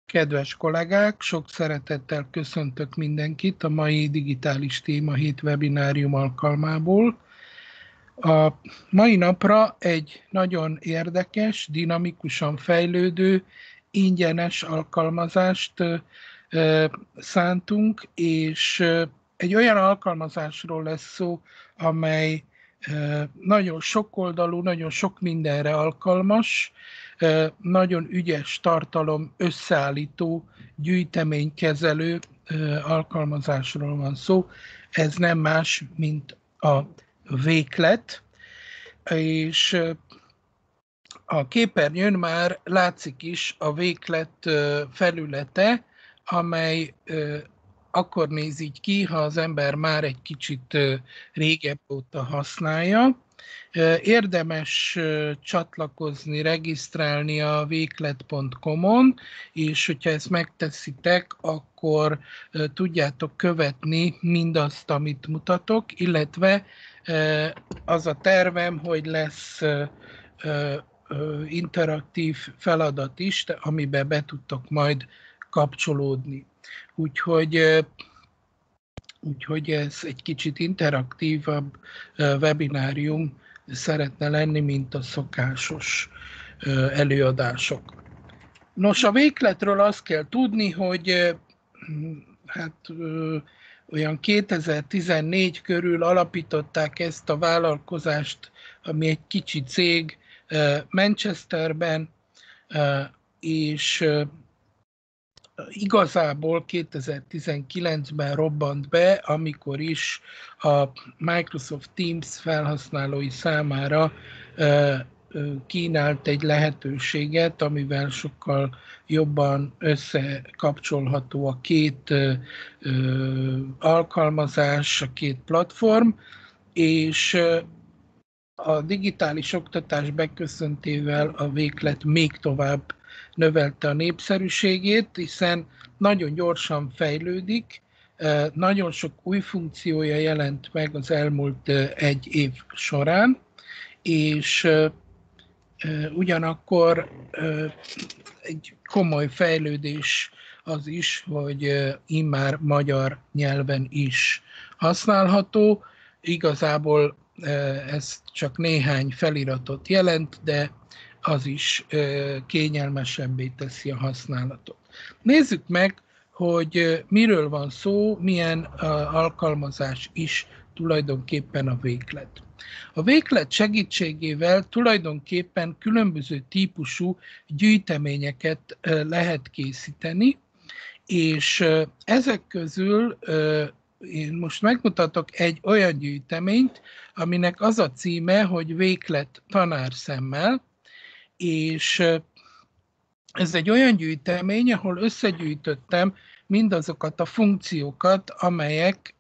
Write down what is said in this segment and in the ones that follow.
Kedves kollégák, sok szeretettel köszöntök mindenkit a mai digitális téma hét webinárium alkalmából. A mai napra egy nagyon érdekes, dinamikusan fejlődő, ingyenes alkalmazást szántunk, és egy olyan alkalmazásról lesz szó, amely nagyon sokoldalú, nagyon sok mindenre alkalmas, nagyon ügyes tartalom összeállító, gyűjteménykezelő alkalmazásról van szó. Ez nem más, mint a Wakelet, és a képernyőn már látszik is a Wakelet felülete, amely akkor néz így ki, ha az ember már egy kicsit régebb óta használja. Érdemes csatlakozni, regisztrálni a wakelet.com-on, és hogyha ezt megteszitek, akkor tudjátok követni mindazt, amit mutatok, illetve az a tervem, hogy lesz interaktív feladat is, amiben be tudtok majd kapcsolódni. Úgyhogy ez egy kicsit interaktívabb webinárium szeretne lenni, mint a szokásos előadások. Nos, a Wakeletről azt kell tudni, hogy olyan 2014 körül alapították ezt a vállalkozást, ami egy kicsi cég Manchesterben, és igazából 2019-ben robbant be, amikor is a Microsoft Teams felhasználói számára kínált egy lehetőséget, amivel sokkal jobban összekapcsolható a két alkalmazás, a két platform, és a digitális oktatás beköszöntével a Wakelet még tovább növelte a népszerűségét, hiszen nagyon gyorsan fejlődik, nagyon sok új funkciója jelent meg az elmúlt egy év során, és ugyanakkor egy komoly fejlődés az is, hogy immár magyar nyelven is használható. Igazából ez csak néhány feliratot jelent, de az is kényelmesebbé teszi a használatot. Nézzük meg, hogy miről van szó, milyen alkalmazás is tulajdonképpen a Wakelet. A Wakelet segítségével tulajdonképpen különböző típusú gyűjteményeket lehet készíteni, és ezek közül én most megmutatok egy olyan gyűjteményt, aminek az a címe, hogy Wakelet tanárszemmel, és ez egy olyan gyűjtemény, ahol összegyűjtöttem mindazokat a funkciókat, amelyek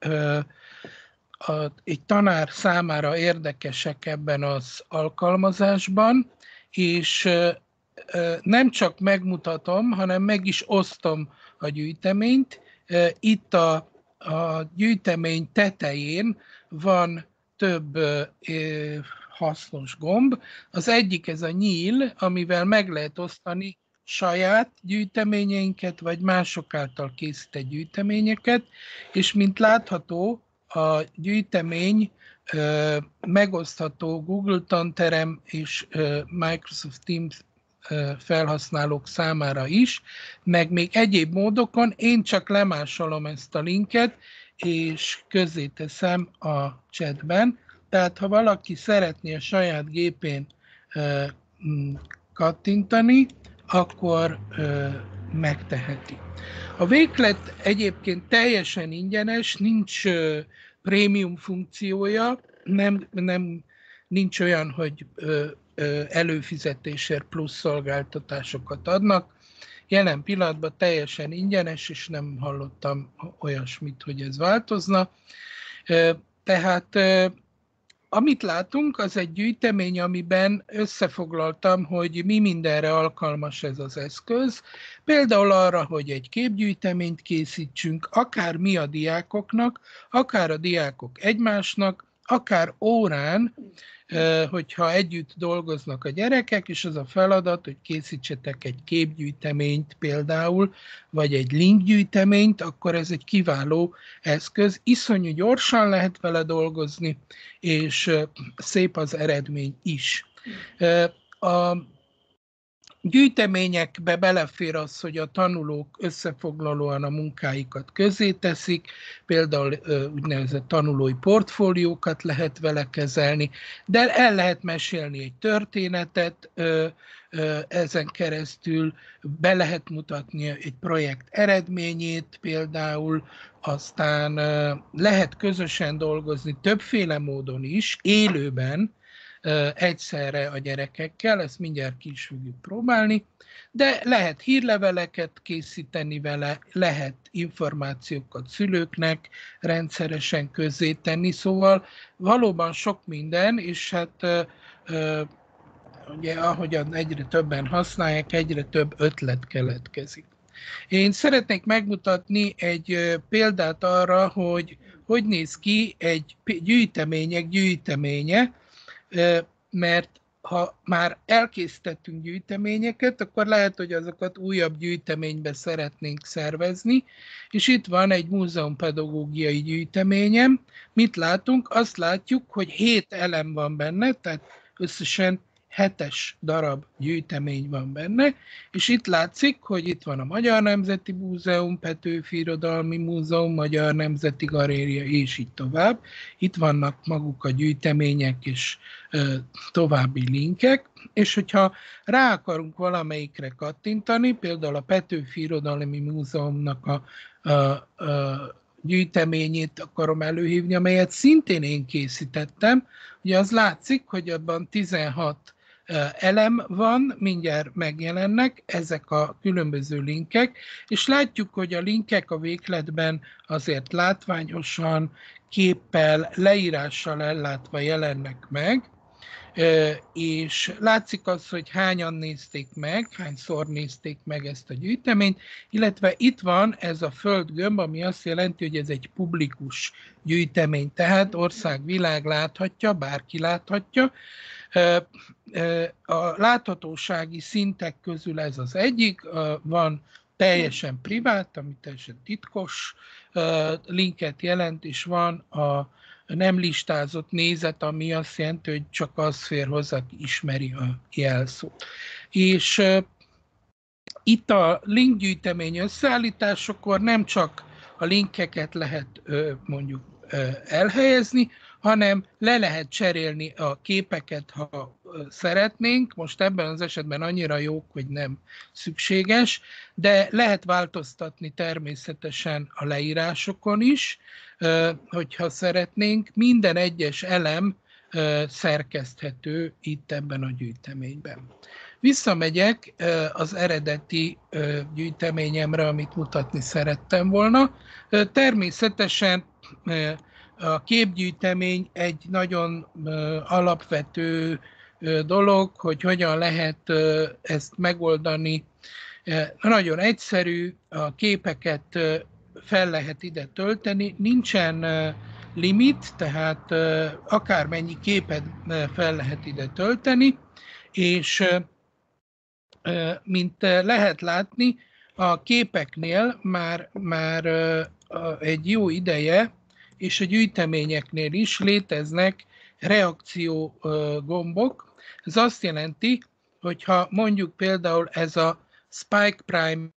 egy tanár számára érdekesek ebben az alkalmazásban, és nem csak megmutatom, hanem meg is osztom a gyűjteményt. Itt a gyűjtemény tetején van több hasznos gomb. Az egyik ez a nyíl, amivel meg lehet osztani saját gyűjteményeinket, vagy mások által készített gyűjteményeket, és mint látható, a gyűjtemény megosztható Google Tanterem és Microsoft Teams felhasználók számára is, meg még egyéb módokon. Én csak lemásolom ezt a linket, és közzéteszem a chatben. Tehát, ha valaki szeretné a saját gépén kattintani, akkor megteheti. A Wakelet egyébként teljesen ingyenes, nincs prémium funkciója, nincs olyan, hogy előfizetésért plusz szolgáltatásokat adnak. Jelen pillanatban teljesen ingyenes, és nem hallottam olyasmit, hogy ez változna. Tehát amit látunk, az egy gyűjtemény, amiben összefoglaltam, hogy mi mindenre alkalmas ez az eszköz. Például arra, hogy egy képgyűjteményt készítsünk, akár mi a diákoknak, akár a diákok egymásnak, akár órán, hogyha együtt dolgoznak a gyerekek, és az a feladat, hogy készítsetek egy képgyűjteményt például, vagy egy linkgyűjteményt, akkor ez egy kiváló eszköz. Iszonyú gyorsan lehet vele dolgozni, és szép az eredmény is. A gyűjteményekbe belefér az, hogy a tanulók összefoglalóan a munkáikat közzéteszik, például úgynevezett tanulói portfóliókat lehet vele kezelni, de el lehet mesélni egy történetet, ezen keresztül be lehet mutatni egy projekt eredményét például, aztán lehet közösen dolgozni többféle módon is, élőben, egyszerre a gyerekekkel, ezt mindjárt ki is fogjuk próbálni, de lehet hírleveleket készíteni vele, lehet információkat szülőknek rendszeresen közzétenni, szóval valóban sok minden, és hát ugye ahogyan egyre többen használják, egyre több ötlet keletkezik. Én szeretnék megmutatni egy példát arra, hogy néz ki egy gyűjtemények gyűjteménye, mert ha már elkészítettünk gyűjteményeket, akkor lehet, hogy azokat újabb gyűjteménybe szeretnénk szervezni, és itt van egy múzeumpedagógiai gyűjteményem. Mit látunk? Azt látjuk, hogy 7 elem van benne, tehát összesen 7 darab gyűjtemény van benne, és itt látszik, hogy itt van a Magyar Nemzeti Múzeum, Petőfi Irodalmi Múzeum, Magyar Nemzeti Galéria, és így tovább. Itt vannak maguk a gyűjtemények és további linkek, és hogyha rá akarunk valamelyikre kattintani, például a Petőfi Irodalmi Múzeumnak a gyűjteményét akarom előhívni, amelyet szintén én készítettem, ugye az látszik, hogy abban 16 elem van, mindjárt megjelennek ezek a különböző linkek, és látjuk, hogy a linkek a végletben azért látványosan, képpel, leírással ellátva jelennek meg, és látszik az, hogy hányan nézték meg, hányszor nézték meg ezt a gyűjteményt, illetve itt van ez a földgömb, ami azt jelenti, hogy ez egy publikus gyűjtemény, tehát ország-világ láthatja, bárki láthatja. A láthatósági szintek közül ez az egyik, van teljesen privát, ami teljesen titkos linket jelent, és van a nem listázott nézet, ami azt jelenti, hogy csak az fér hozzá, aki ismeri a jelszót. És itt a linkgyűjtemény összeállításakor nem csak a linkeket lehet mondjuk elhelyezni, hanem le lehet cserélni a képeket, ha szeretnénk. Most ebben az esetben annyira jók, hogy nem szükséges, de lehet változtatni természetesen a leírásokon is, hogyha szeretnénk. Minden egyes elem szerkeszthető itt ebben a gyűjteményben. Visszamegyek az eredeti gyűjteményemre, amit mutatni szerettem volna. Természetesen a képgyűjtemény egy nagyon alapvető dolog, hogy hogyan lehet ezt megoldani. Nagyon egyszerű, a képeket fel lehet ide tölteni, nincsen limit, tehát akármennyi képet fel lehet ide tölteni, és mint lehet látni, a képeknél már egy jó ideje, és a gyűjteményeknél is léteznek reakció gombok. Ez azt jelenti, hogy ha mondjuk például ez a Spike Prime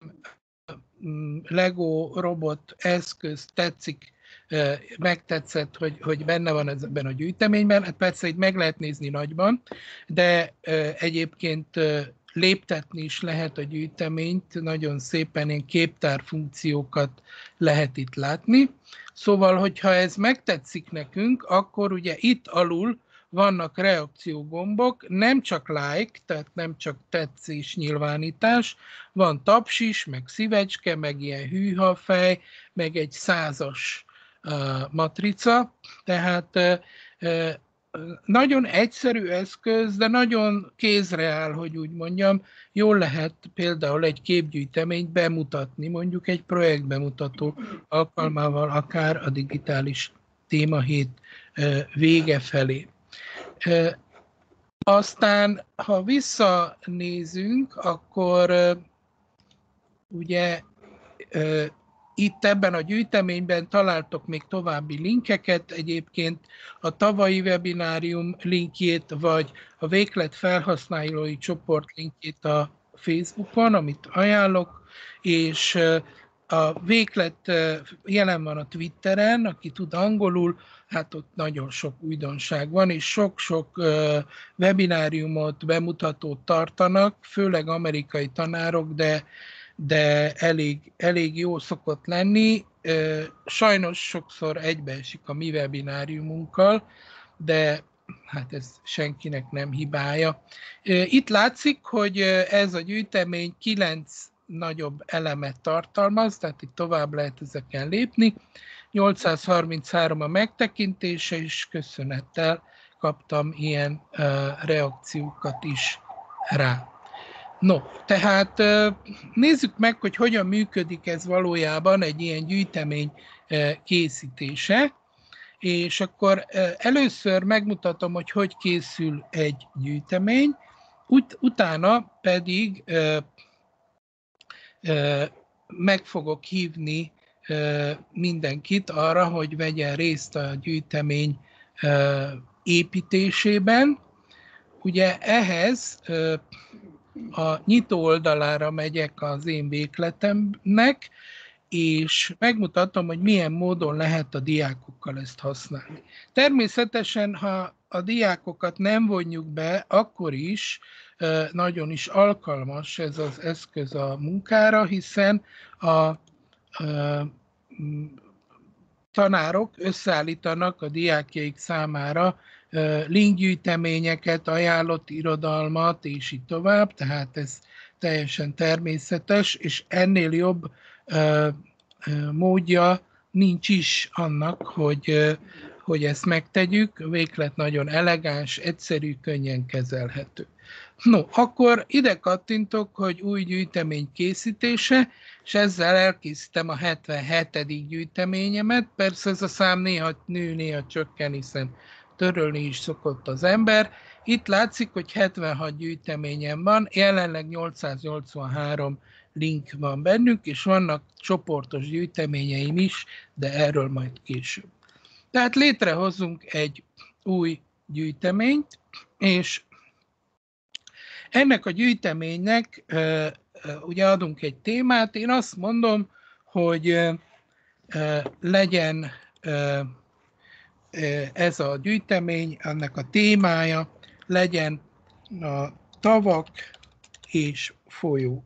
Lego robot eszköz tetszik, megtetszett, hogy benne van ebben a gyűjteményben, hát persze itt meg lehet nézni nagyban, de egyébként léptetni is lehet a gyűjteményt, nagyon szépen ilyen képtár funkciókat lehet itt látni. Szóval, hogyha ez megtetszik nekünk, akkor ugye itt alul vannak reakciógombok, nem csak like, tehát nem csak tetszés nyilvánítás, van taps is, meg szívecske, meg ilyen hűhafej, meg egy 100-as matrica, tehát nagyon egyszerű eszköz, de nagyon kézre áll, hogy úgy mondjam, jól lehet például egy képgyűjteményt bemutatni, mondjuk egy projektbemutató alkalmával, akár a digitális témahét vége felé. Aztán, ha visszanézünk, akkor ugye itt ebben a gyűjteményben találtok még további linkeket, egyébként a tavalyi webinárium linkjét, vagy a Véglet felhasználói csoport linkjét a Facebookon, amit ajánlok, és a Véglet jelen van a Twitteren, aki tud angolul, hát ott nagyon sok újdonság van, és sok-sok webináriumot, bemutatót tartanak, főleg amerikai tanárok, de elég jó szokott lenni. Sajnos sokszor egybeesik a mi webináriumunkkal, de hát ez senkinek nem hibája. Itt látszik, hogy ez a gyűjtemény 9 nagyobb elemet tartalmaz, tehát itt tovább lehet ezeken lépni. 833 a megtekintése, és köszönettel kaptam ilyen reakciókat is rá. No, tehát nézzük meg, hogy hogyan működik ez valójában egy ilyen gyűjtemény készítése, és akkor először megmutatom, hogy készül egy gyűjtemény, utána pedig meg fogok hívni mindenkit arra, hogy vegyen részt a gyűjtemény építésében. Ugye ehhez a nyitó oldalára megyek az én végletemnek, és megmutatom, hogy milyen módon lehet a diákokkal ezt használni. Természetesen, ha a diákokat nem vonjuk be, akkor is nagyon is alkalmas ez az eszköz a munkára, hiszen a tanárok összeállítanak a diákjaik számára linkgyűjteményeket, ajánlott irodalmat, és így tovább, tehát ez teljesen természetes, és ennél jobb módja nincs is annak, hogy ezt megtegyük. A véglet nagyon elegáns, egyszerű, könnyen kezelhető. No, akkor ide kattintok, hogy új gyűjtemény készítése, és ezzel elkészítem a 77. gyűjteményemet. Persze ez a szám néha nő, néha csökken, hiszen törölni is szokott az ember. Itt látszik, hogy 76 gyűjteményem van, jelenleg 883 link van bennük, és vannak csoportos gyűjteményeim is, de erről majd később. Tehát létrehozunk egy új gyűjteményt, és ennek a gyűjteménynek ugye adunk egy témát. Én azt mondom, hogy legyen ez a gyűjtemény, ennek a témája legyen a tavak és folyók.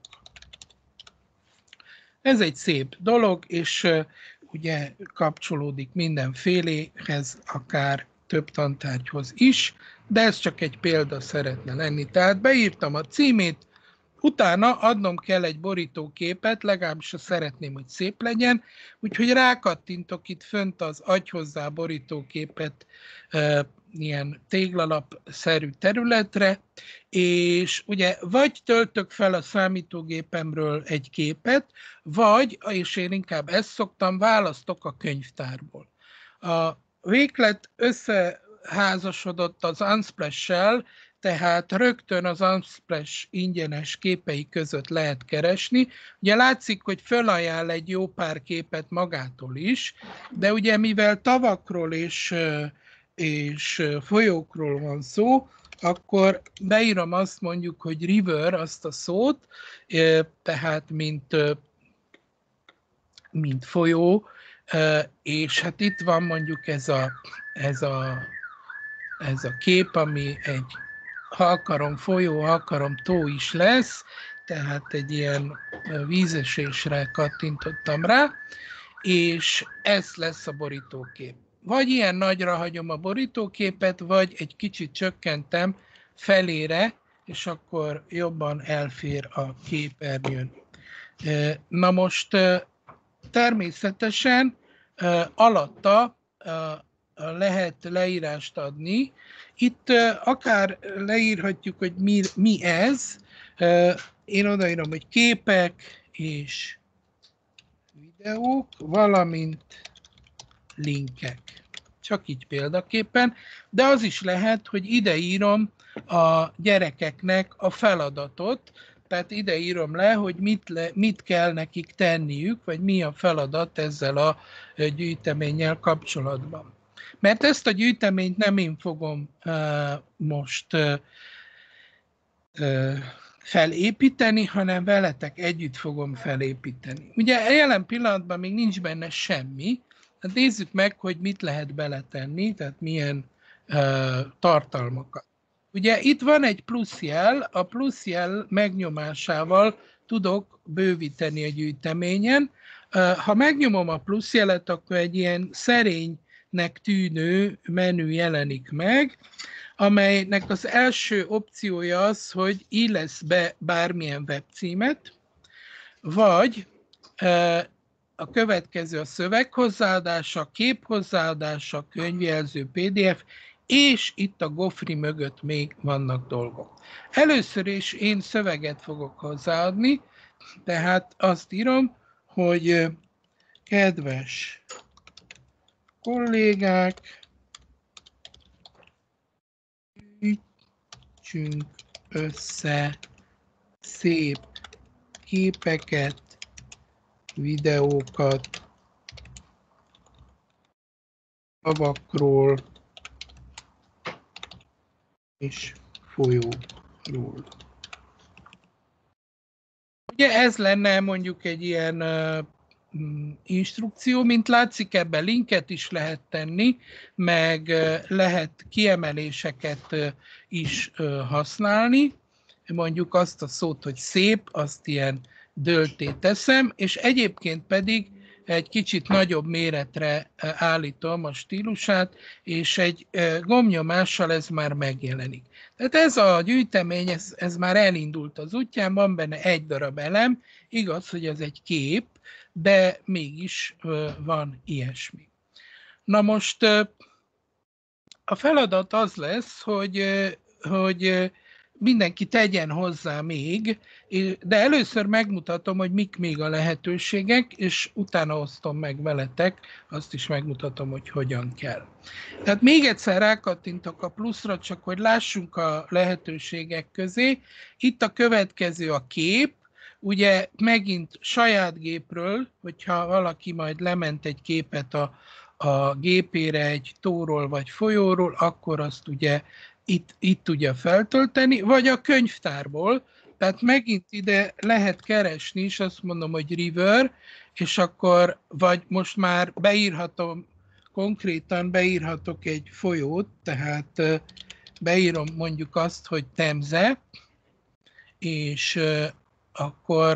Ez egy szép dolog, és ugye kapcsolódik mindenféléhez, akár több tantárgyhoz is, de ez csak egy példa szeretne lenni. Tehát beírtam a címét, utána adnom kell egy borítóképet, legalábbis szeretném, hogy szép legyen, úgyhogy rákattintok itt fönt az adj hozzá borítóképet ilyen téglalapszerű területre, és ugye vagy töltök fel a számítógépemről egy képet, vagy, és én inkább ezt szoktam, választok a könyvtárból. A véglet összeházasodott az Unsplash-sel, tehát rögtön az Unsplash ingyenes képei között lehet keresni. Ugye látszik, hogy fölajánl egy jó pár képet magától is, de ugye mivel tavakról és folyókról van szó, akkor beírom azt mondjuk, hogy river, azt a szót, tehát mint folyó, és hát itt van mondjuk ez a kép, ami egy halkarom folyó, halkarom tó is lesz, tehát egy ilyen vízesésre kattintottam rá, és ez lesz a borítókép. Vagy ilyen nagyra hagyom a borítóképet, vagy egy kicsit csökkentem felére, és akkor jobban elfér a képernyőn. Na most természetesen alatta lehet leírást adni. Itt akár leírhatjuk, hogy mi ez. Én odaírom, hogy képek és videók, valamint linkek. csak így példaképpen, de az is lehet, hogy ide írom a gyerekeknek a feladatot, tehát ide írom le, hogy mit kell nekik tenniük, vagy mi a feladat ezzel a gyűjteménnyel kapcsolatban. Mert ezt a gyűjteményt nem én fogom most felépíteni, hanem veletek együtt fogom felépíteni. Ugye jelen pillanatban még nincs benne semmi, hát nézzük meg, hogy mit lehet beletenni, tehát milyen tartalmakat. Ugye itt van egy pluszjel, a pluszjel megnyomásával tudok bővíteni a gyűjteményen. Ha megnyomom a pluszjelet, akkor egy ilyen szerénynek tűnő menü jelenik meg, amelynek az első opciója az, hogy illesz be bármilyen webcímet, vagy a következő a szöveg hozzáadása, kép hozzáadása, könyvjelző, PDF, és itt a Gofri mögött még vannak dolgok. Először is én szöveget fogok hozzáadni, tehát azt írom, hogy kedves kollégák, gyűjtsünk össze szép képeket, videókat, szavakról és folyókról. Ugye ez lenne mondjuk egy ilyen instrukció, mint látszik, ebben linket is lehet tenni, meg lehet kiemeléseket is használni. Mondjuk azt a szót, hogy szép, azt ilyen dölté teszem, és egyébként pedig egy kicsit nagyobb méretre állítom a stílusát, és egy gombnyomással ez már megjelenik. Tehát ez a gyűjtemény, ez már elindult az útján, van benne egy darab elem, igaz, hogy ez egy kép, de mégis van ilyesmi. Na most a feladat az lesz, hogy mindenki tegyen hozzá még, de először megmutatom, hogy mik még a lehetőségek, és utána osztom meg veletek, azt is megmutatom, hogy hogyan kell. Tehát még egyszer rákattintok a pluszra, csak hogy lássunk a lehetőségek közé. Itt a következő a kép, ugye megint saját gépről, hogyha valaki majd lement egy képet a gépére egy tóról vagy folyóról, akkor azt ugye itt tudja feltölteni, vagy a könyvtárból, tehát megint ide lehet keresni, és azt mondom, hogy river, és akkor, vagy most már beírhatom, konkrétan beírhatok egy folyót, tehát beírom mondjuk azt, hogy Temze, és akkor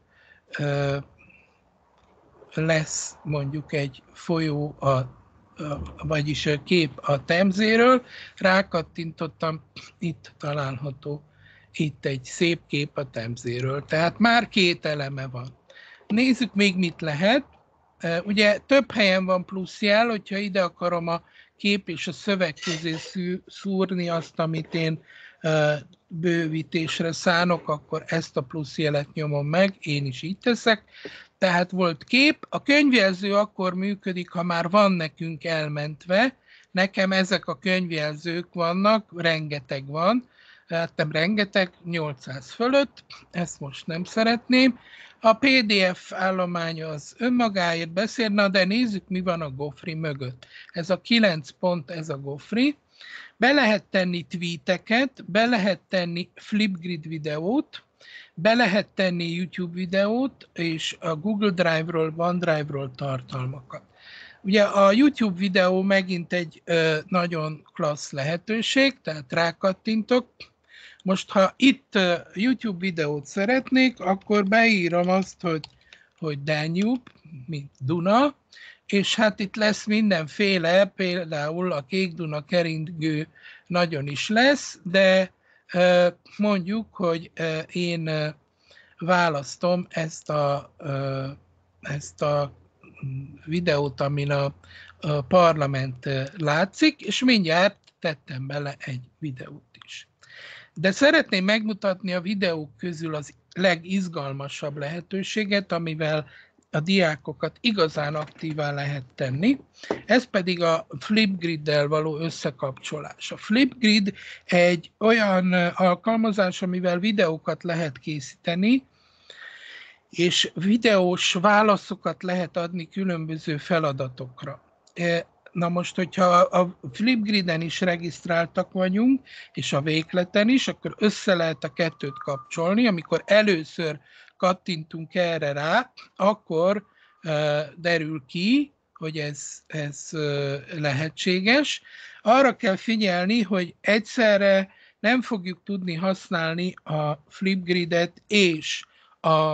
lesz mondjuk egy folyó, vagyis a kép a Temzéről, rákattintottam, itt található, itt egy szép kép a Temzéről, tehát már két eleme van. Nézzük még mit lehet. Ugye több helyen van pluszjel, hogyha ide akarom a kép és a szöveg közé szúrni azt, amit én bővítésre szánok, akkor ezt a pluszjelet nyomom meg, én is így teszek. Tehát volt kép, a könyvjelző akkor működik, ha már van nekünk elmentve. Nekem ezek a könyvjelzők vannak, rengeteg van, láttam rengeteg, 800 fölött, ezt most nem szeretném. A PDF állomány az önmagáért beszél, na de nézzük, mi van a Gofri mögött. Ez a 9 pont, ez a Gofri. Be lehet tenni tweeteket, be lehet tenni Flipgrid videót, be lehet tenni YouTube videót, és a Google Drive-ról, OneDrive-ról tartalmakat. Ugye a YouTube videó megint egy nagyon klassz lehetőség, tehát rákattintok. Most, ha itt YouTube videót szeretnék, akkor beírom azt, hogy Danube, mint Duna, és hát itt lesz mindenféle, például a Kék Duna keringő nagyon is lesz, de mondjuk, hogy én választom ezt a videót, amin a parlament látszik, és mindjárt tettem bele egy videót is. De szeretném megmutatni a videók közül az legizgalmasabb lehetőséget, amivel a diákokat igazán aktívá lehet tenni, ez pedig a Flipgriddel való összekapcsolás. A Flipgrid egy olyan alkalmazás, amivel videókat lehet készíteni, és videós válaszokat lehet adni különböző feladatokra. Na most, hogyha a Flipgriden is regisztráltak vagyunk, és a Wakelet-en is, akkor össze lehet a kettőt kapcsolni. Amikor először kattintunk erre rá, akkor derül ki, hogy ez lehetséges. Arra kell figyelni, hogy egyszerre nem fogjuk tudni használni a Flipgridet és a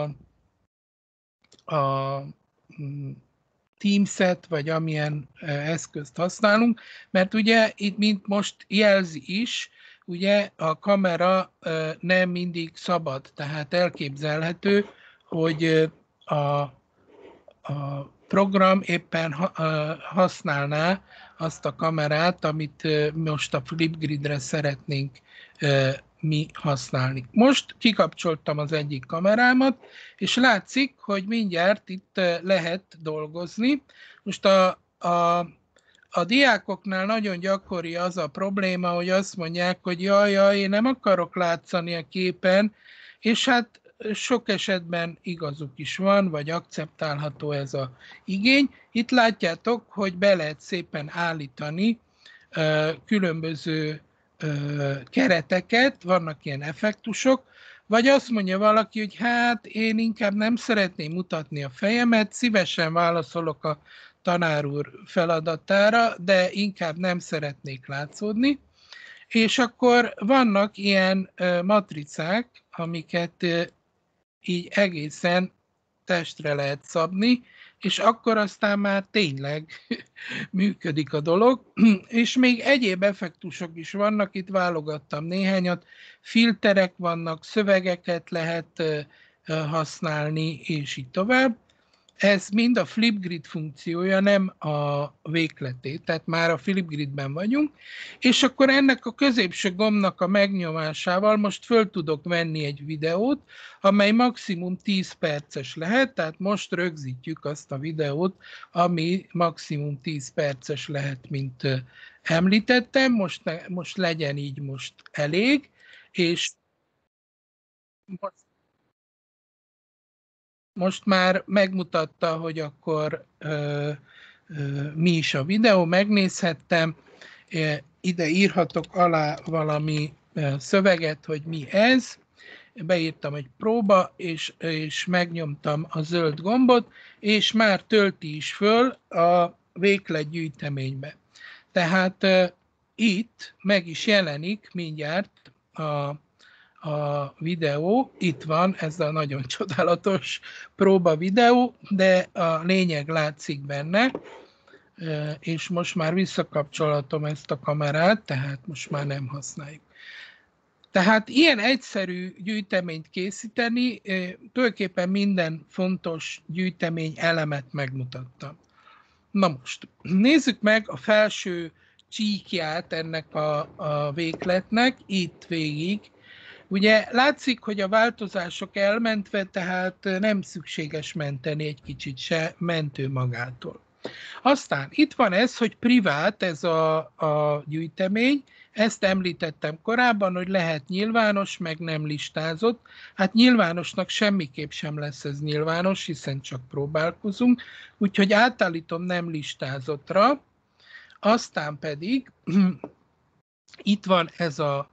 Teams-et, vagy amilyen eszközt használunk, mert ugye itt, mint most jelzi is, ugye a kamera nem mindig szabad, tehát elképzelhető, hogy a program éppen használná azt a kamerát, amit most a Flipgridre szeretnénk mi használni. Most kikapcsoltam az egyik kamerámat, és látszik, hogy mindjárt itt lehet dolgozni. Most a diákoknál nagyon gyakori az a probléma, hogy azt mondják, hogy jaj, én nem akarok látszani a képen, és hát sok esetben igazuk is van, vagy akceptálható ez az igény. Itt látjátok, hogy be lehet szépen állítani különböző kereteket, vannak ilyen effektusok, vagy azt mondja valaki, hogy hát én inkább nem szeretném mutatni a fejemet, szívesen válaszolok a tanár úr feladatára, de inkább nem szeretnék látszódni. És akkor vannak ilyen matricák, amiket így egészen testre lehet szabni, és akkor aztán már tényleg működik a dolog, és még egyéb effektusok is vannak, itt válogattam néhányat, filterek vannak, szövegeket lehet használni, és így tovább. Ez mind a Flipgrid funkciója, nem a Wakelet-é, tehát már a Flipgridben vagyunk, és akkor ennek a középső gombnak a megnyomásával most föl tudok venni egy videót, amely maximum 10 perces lehet, tehát most rögzítjük azt a videót, ami maximum 10 perces lehet, mint említettem, most legyen így most elég, és most már megmutatta, hogy akkor mi is a videó, megnézhettem, ide írhatok alá valami szöveget, hogy mi ez, beírtam egy próba, és megnyomtam a zöld gombot, és már tölti is föl a Wakelet gyűjteménybe. Tehát itt meg is jelenik mindjárt a videó, itt van ez a nagyon csodálatos próba videó, de a lényeg látszik benne, és most már visszakapcsolhatom ezt a kamerát, tehát most már nem használjuk. Tehát ilyen egyszerű gyűjteményt készíteni, tulajdonképpen minden fontos gyűjtemény elemet megmutattam. Na most, nézzük meg a felső csíkját ennek a Wakeletnek, itt végig. Ugye látszik, hogy a változások elmentve, tehát nem szükséges menteni egy kicsit se, mentő magától. Aztán itt van ez, hogy privát ez a gyűjtemény, ezt említettem korábban, hogy lehet nyilvános, meg nem listázott. Hát nyilvánosnak semmiképp sem lesz ez nyilvános, hiszen csak próbálkozunk, úgyhogy átállítom nem listázottra. Aztán pedig itt van ez a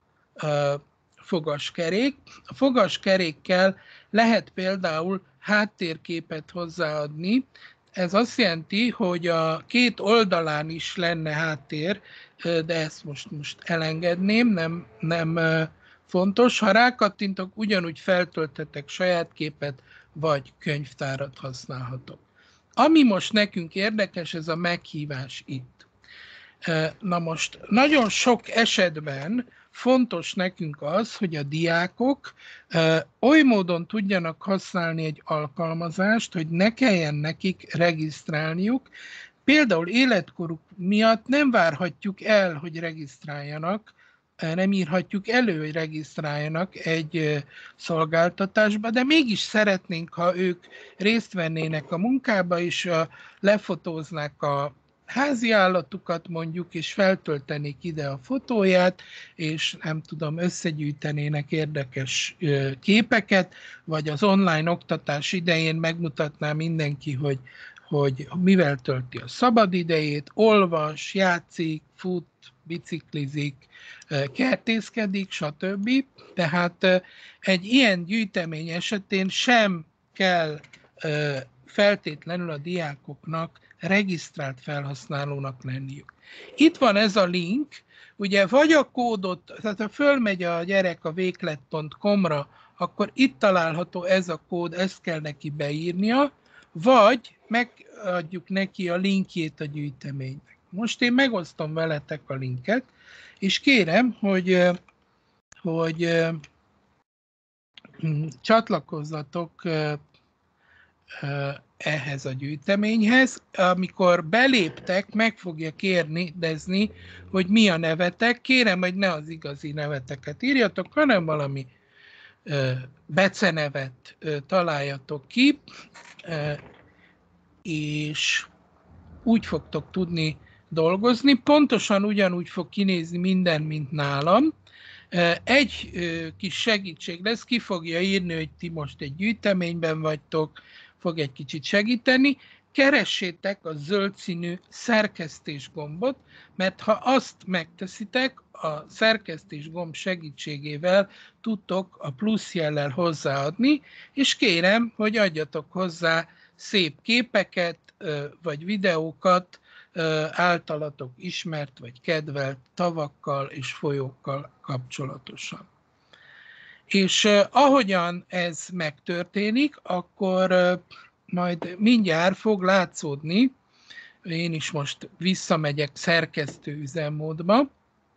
fogaskerék. A fogaskerékkel lehet például háttérképet hozzáadni. Ez azt jelenti, hogy a két oldalán is lenne háttér, de ezt most elengedném, nem fontos. Ha rákattintok, ugyanúgy feltölthetek saját képet, vagy könyvtárat használhatok. Ami most nekünk érdekes, ez a meghívás itt. Na most, nagyon sok esetben fontos nekünk az, hogy a diákok oly módon tudjanak használni egy alkalmazást, hogy ne kelljen nekik regisztrálniuk. Például életkoruk miatt nem várhatjuk el, hogy regisztráljanak nem írhatjuk elő, hogy regisztráljanak egy szolgáltatásba, de mégis szeretnénk, ha ők részt vennének a munkába, és lefotóznák a házi állatukat mondjuk, és feltöltenék ide a fotóját, és nem tudom, összegyűjtenének érdekes képeket, vagy az online oktatás idején megmutatná mindenki, hogy mivel tölti a szabadidejét, olvas, játszik, fut, biciklizik, kertészkedik, stb. Tehát egy ilyen gyűjtemény esetén sem kell feltétlenül a diákoknak regisztrált felhasználónak lenniük. Itt van ez a link, ugye vagy a kódot, tehát ha fölmegy a gyerek a véglet.com-ra, akkor itt található ez a kód, ezt kell neki beírnia, vagy megadjuk neki a linkjét a gyűjteménynek. Most én megosztom veletek a linket, és kérem, hogy csatlakozzatok ehhez a gyűjteményhez. Amikor beléptek, meg fogja kérdezni, hogy mi a nevetek. Kérem, hogy ne az igazi neveteket írjatok, hanem valami becenevet találjatok ki, és úgy fogtok tudni dolgozni. Pontosan ugyanúgy fog kinézni minden, mint nálam. Egy kis segítség lesz, ki fogja írni, hogy ti most egy gyűjteményben vagytok, fog egy kicsit segíteni. Keressétek a zöld színű szerkesztés gombot, mert ha azt megteszitek, a szerkesztés gomb segítségével tudtok a plusz jellel hozzáadni, és kérem, hogy adjatok hozzá szép képeket, vagy videókat, általatok ismert vagy kedvelt tavakkal és folyókkal kapcsolatosan. És ahogyan ez megtörténik, akkor majd mindjárt fog látszódni, én is most visszamegyek szerkesztő üzemmódba,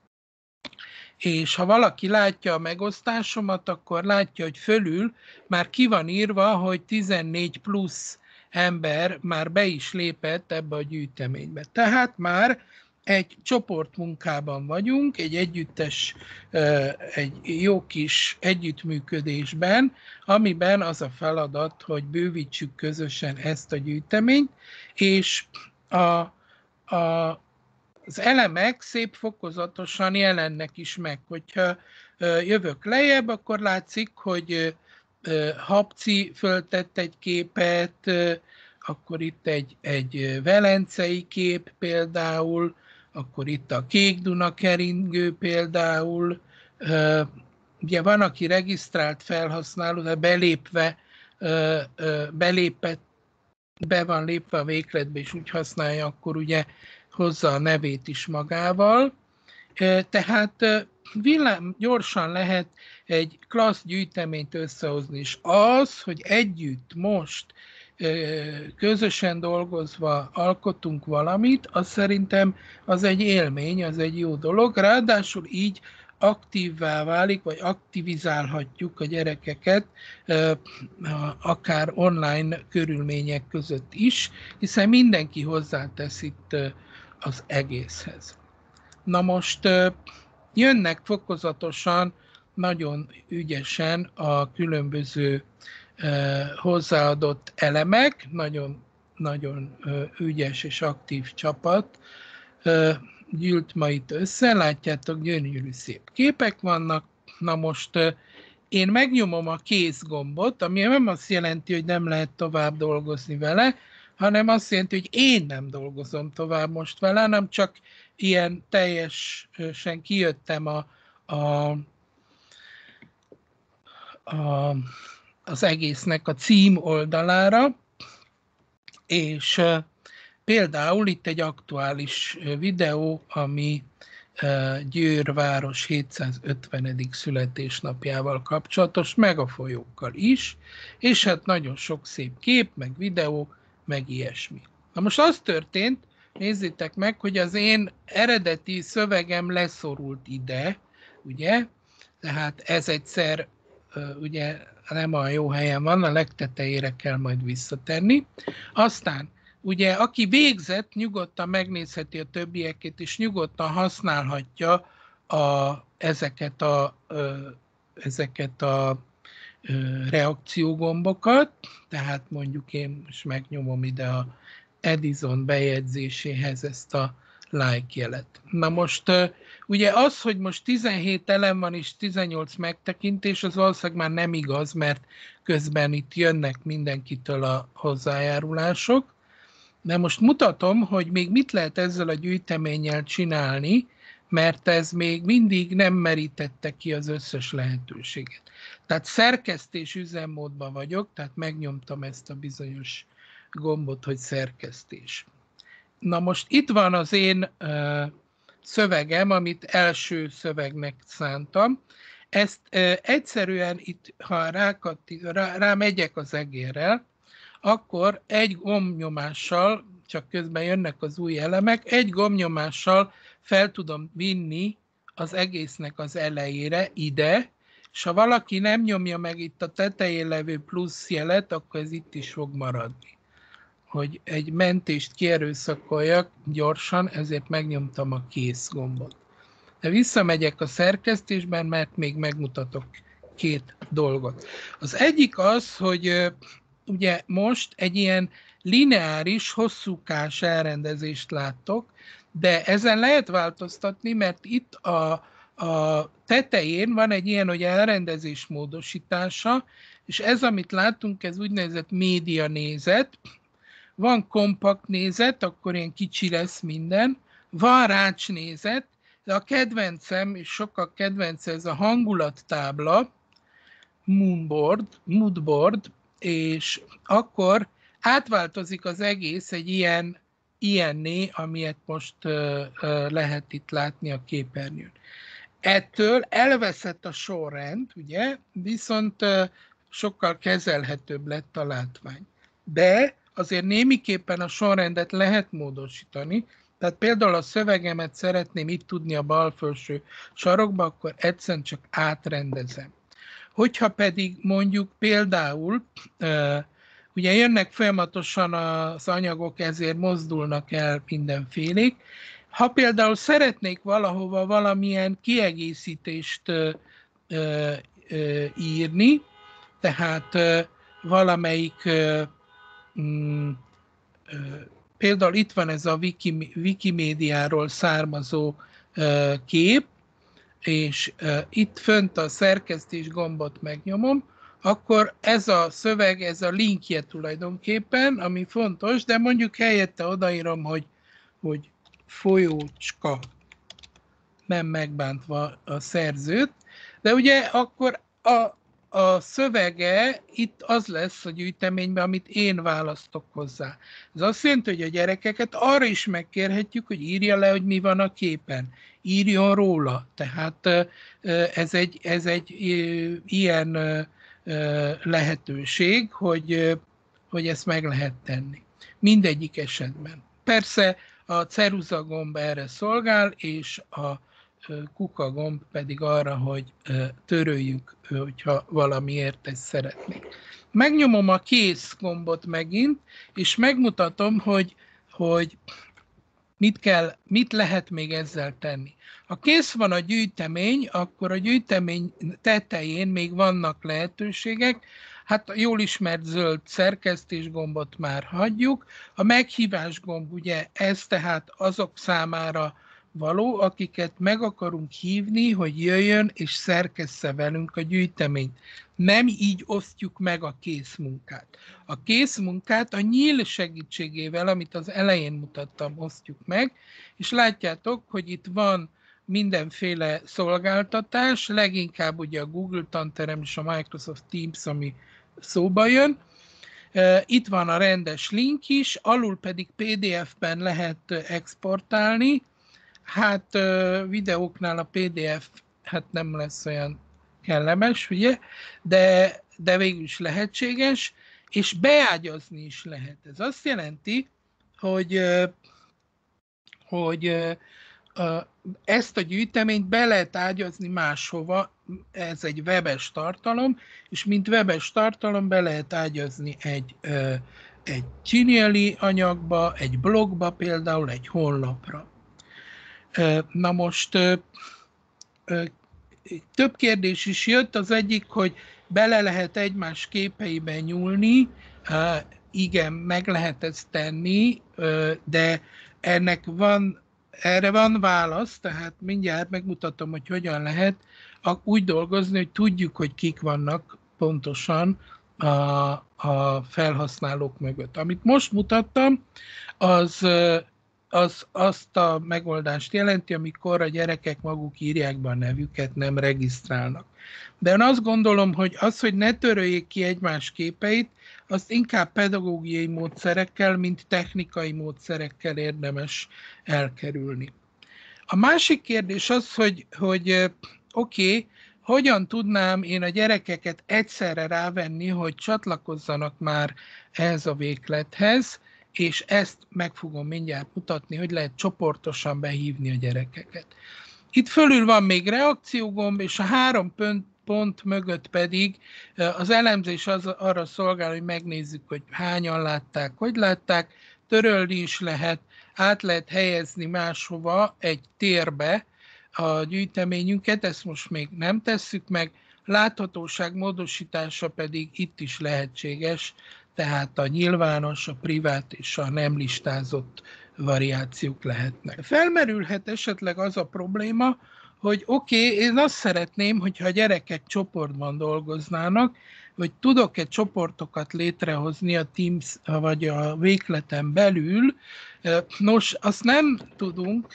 és ha valaki látja a megosztásomat, akkor látja, hogy fölül már ki van írva, hogy 14 plusz ember már be is lépett ebbe a gyűjteménybe. Tehát már egy csoportmunkában vagyunk, egy együttes, egy jó kis együttműködésben, amiben az a feladat, hogy bővítsük közösen ezt a gyűjteményt, és az elemek szép fokozatosan jelennek is meg. Hogyha jövök lejjebb, akkor látszik, hogy Habci föltett egy képet, akkor itt egy velencei kép például, akkor itt a Kék Duna keringő például. Ugye van, aki regisztrált felhasználó, de be van lépve a végletbe, és úgy használja, akkor ugye hozza a nevét is magával. Tehát gyorsan lehet egy klassz gyűjteményt összehozni, és az, hogy együtt most közösen dolgozva alkotunk valamit, az szerintem az egy élmény, az egy jó dolog, ráadásul így aktívvá válik, vagy aktivizálhatjuk a gyerekeket, akár online körülmények között is, hiszen mindenki hozzátesz itt az egészhez. Na most jönnek fokozatosan, nagyon ügyesen a különböző hozzáadott elemek, nagyon ügyes és aktív csapat gyűlt ma itt össze, látjátok, gyönyörű szép képek vannak. Na most én megnyomom a kész gombot, ami nem azt jelenti, hogy nem lehet tovább dolgozni vele, hanem azt jelenti, hogy én nem dolgozom tovább most vele, hanem csak ilyen teljesen kijöttem az egésznek a cím oldalára, és például itt egy aktuális videó, ami Győr város 750. születésnapjával kapcsolatos, meg a folyókkal is, és hát nagyon sok szép kép, meg videó, meg ilyesmi. Na most az történt, nézzétek meg, hogy az én eredeti szövegem leszorult ide, ugye, tehát ez egyszer ugye nem a jó helyen van, a legtetejére kell majd visszatenni. Aztán ugye aki végzett, nyugodtan megnézheti a többieket, és nyugodtan használhatja ezeket a reakciógombokat, tehát mondjuk én most megnyomom ide a Edison bejegyzéséhez ezt a like jelet. Na most ugye az, hogy most 17 elem van és 18 megtekintés, az valószínűleg már nem igaz, mert közben itt jönnek mindenkitől a hozzájárulások. De most mutatom, hogy még mit lehet ezzel a gyűjteménnyel csinálni, mert ez még mindig nem merítette ki az összes lehetőséget. Tehát szerkesztés üzemmódban vagyok, tehát megnyomtam ezt a bizonyos gombot, hogy szerkesztés. Na most itt van az én szövegem, amit első szövegnek szántam. Ezt egyszerűen itt, ha rámegyek az egérrel, akkor egy gombnyomással, csak közben jönnek az új elemek, egy gombnyomással fel tudom vinni az egésznek az elejére, ide, és ha valaki nem nyomja meg itt a tetején levő plusz jelet, akkor ez itt is fog maradni. Hogy egy mentést kierőszakoljak gyorsan, ezért megnyomtam a kész gombot. De visszamegyek a szerkesztésben, mert még megmutatok két dolgot. Az egyik az, hogy ugye most egy ilyen lineáris, hosszúkás elrendezést láttok, de ezen lehet változtatni, mert itt a tetején van egy ilyen, hogy elrendezés módosítása, és ez, amit látunk, ez úgynevezett média nézet. Van kompakt nézet, akkor ilyen kicsi lesz minden. Van rács nézet, de a kedvencem, és sokak kedvence, ez a hangulattábla, moodboard, és akkor átváltozik az egész egy ilyenné, amilyet most lehet itt látni a képernyőn. Ettől elveszett a sorrend, ugye, viszont sokkal kezelhetőbb lett a látvány. De azért némiképpen a sorrendet lehet módosítani, tehát például a szövegemet szeretném itt tudni a bal felső sarokba, akkor egyszerűen csak átrendezem. Hogyha pedig mondjuk például, ugye jönnek folyamatosan az anyagok, ezért mozdulnak el mindenfélék. Ha például szeretnék valahova valamilyen kiegészítést írni, tehát valamelyik, például itt van ez a Wikimédiáról származó kép, és itt fönt a szerkesztés gombot megnyomom, akkor ez a szöveg, ez a linkje tulajdonképpen, ami fontos, de mondjuk helyette odaírom, hogy folyócska, nem megbántva a szerzőt, de ugye akkor a szövege itt az lesz a gyűjteményben, amit én választok hozzá. Ez azt jelenti, hogy a gyerekeket arra is megkérhetjük, hogy írja le, hogy mi van a képen. Írjon róla. Tehát ez egy ilyen lehetőség, hogy ezt meg lehet tenni. Mindegyik esetben. Persze a ceruza gomb erre szolgál, és a kuka gomb pedig arra, hogy töröljük, hogyha valamiért ezt szeretnék. Megnyomom a kész gombot megint, és megmutatom, hogy mit lehet még ezzel tenni. Ha kész van a gyűjtemény, akkor a gyűjtemény tetején még vannak lehetőségek. Hát a jól ismert zöld szerkesztés gombot már hagyjuk. A meghívás gomb, ugye ez tehát azok számára való, akiket meg akarunk hívni, hogy jöjjön és szerkessze velünk a gyűjteményt. Nem így osztjuk meg a készmunkát. A készmunkát a nyíl segítségével, amit az elején mutattam, osztjuk meg, és látjátok, hogy itt van mindenféle szolgáltatás, leginkább ugye a Google Tanterem és a Microsoft Teams, ami szóba jön. Itt van a rendes link is, alul pedig PDF-ben lehet exportálni. Hát videóknál a PDF hát nem lesz olyan kellemes, ugye, de végül is lehetséges, és beágyazni is lehet. Ez azt jelenti, hogy ezt a gyűjteményt be lehet ágyazni máshova, ez egy webes tartalom, és mint webes tartalom be lehet ágyazni egy Genially anyagba, egy blogba például, egy honlapra. Na most több kérdés is jött, az egyik, hogy bele lehet egymás képeiben nyúlni, igen, meg lehet ezt tenni, de erre van válasz, tehát mindjárt megmutatom, hogy hogyan lehet úgy dolgozni, hogy tudjuk, hogy kik vannak pontosan a felhasználók mögött. Amit most mutattam, az azt a megoldást jelenti, amikor a gyerekek maguk írják be a nevüket, nem regisztrálnak. De én azt gondolom, hogy az, hogy ne töröljék ki egymás képeit, azt inkább pedagógiai módszerekkel, mint technikai módszerekkel érdemes elkerülni. A másik kérdés az, hogy oké, hogyan tudnám én a gyerekeket egyszerre rávenni, hogy csatlakozzanak már ehhez a véglethez, és ezt meg fogom mindjárt mutatni, hogy lehet csoportosan behívni a gyerekeket. Itt fölül van még reakciógomb, és a 3 pont mögött pedig az elemzés arra szolgál, hogy megnézzük, hogy hányan látták, hogy látták, törölni is lehet, át lehet helyezni máshova egy térbe a gyűjteményünket, ezt most még nem tesszük meg, láthatóság módosítása pedig itt is lehetséges, tehát a nyilvános, a privát és a nem listázott variációk lehetnek. Felmerülhet esetleg az a probléma, hogy oké, én azt szeretném, hogyha a gyerekek csoportban dolgoznának, hogy tudok-e csoportokat létrehozni a Teams vagy a végleten belül. Nos, azt nem tudunk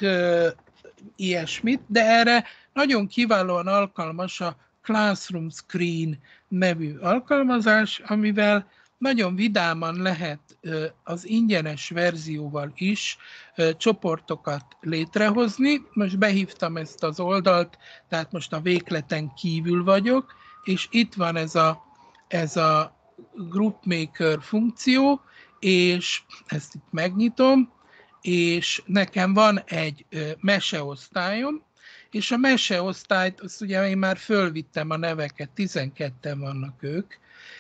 ilyesmit, de erre nagyon kiválóan alkalmas a Classroom Screen nevű alkalmazás, amivel nagyon vidáman lehet az ingyenes verzióval is csoportokat létrehozni. Most behívtam ezt az oldalt, tehát most a végleten kívül vagyok, és itt van ez a Group Maker funkció, és ezt itt megnyitom, és nekem van egy meseosztályom, és a meseosztályt, azt ugye én már fölvittem a neveket, 12-en vannak ők,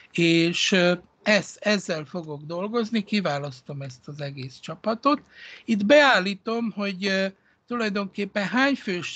és ezzel fogok dolgozni, kiválasztom ezt az egész csapatot. Itt beállítom, hogy tulajdonképpen hány fős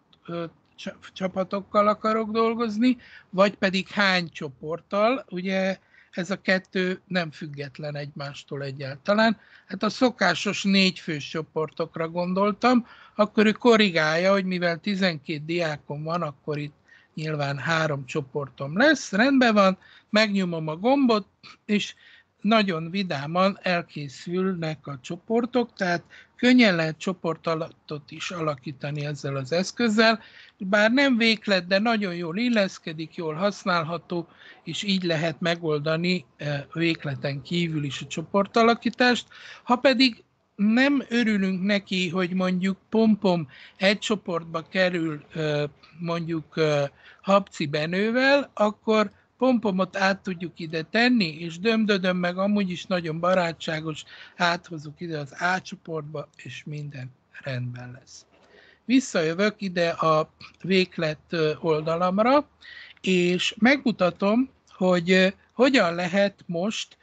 csapatokkal akarok dolgozni, vagy pedig hány csoporttal. Ugye ez a kettő nem független egymástól egyáltalán. Hát a szokásos 4 fős csoportokra gondoltam, akkor ő korrigálja, hogy mivel 12 diákom van, akkor itt nyilván 3 csoportom lesz, rendben van, megnyomom a gombot, és nagyon vidáman elkészülnek a csoportok, tehát könnyen lehet csoportot is alakítani ezzel az eszközzel, bár nem véglet, de nagyon jól illeszkedik, jól használható, és így lehet megoldani végleten kívül is a csoportalakítást. Ha pedig nem örülünk neki, hogy mondjuk pompom egy csoportba kerül mondjuk Habci Benővel, akkor pompomot át tudjuk ide tenni, és dömdödöm meg amúgy is nagyon barátságos, áthozunk ide az A csoportba, és minden rendben lesz. Visszajövök ide a véglet oldalamra, és megmutatom, hogy hogyan lehet most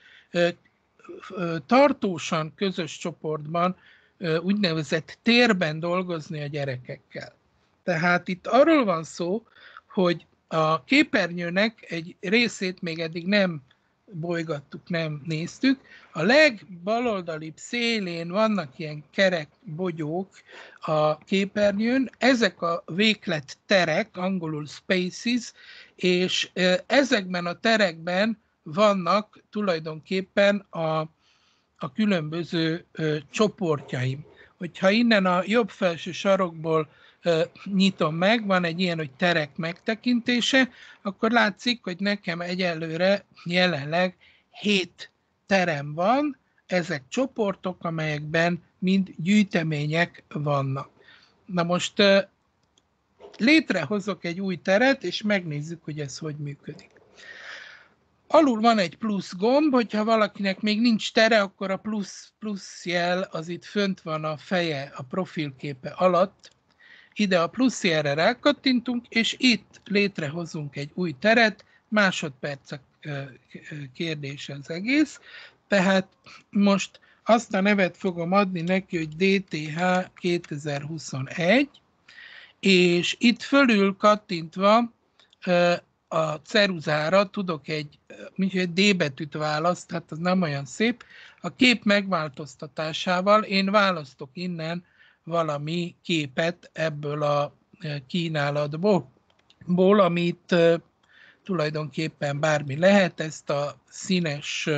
tartósan közös csoportban, úgynevezett térben dolgozni a gyerekekkel. Tehát itt arról van szó, hogy a képernyőnek egy részét még eddig nem bolygattuk, nem néztük. A legbaloldalibb szélén vannak ilyen kerek bogyók a képernyőn, ezek a véglet terek, angolul spaces, és ezekben a terekben vannak tulajdonképpen a különböző csoportjaim. Hogyha innen a jobb felső sarokból nyitom meg, van egy ilyen, hogy terek megtekintése, akkor látszik, hogy nekem egyelőre jelenleg 7 terem van, ezek csoportok, amelyekben mind gyűjtemények vannak. Na most létrehozok egy új teret, és megnézzük, hogy ez hogy működik. Alul van egy plusz gomb, hogyha valakinek még nincs tere, akkor a plusz jel az itt fönt van a feje, a profilképe alatt. Ide a plusz jelre rákattintunk, és itt létrehozunk egy új teret, másodpercek kérdés az egész. Tehát most azt a nevet fogom adni neki, hogy DTH 2021, és itt fölül kattintva a ceruzára tudok egy D betűt választ, hát az nem olyan szép. A kép megváltoztatásával én választok innen valami képet ebből a kínálatból, amit tulajdonképpen bármi lehet, ezt a színes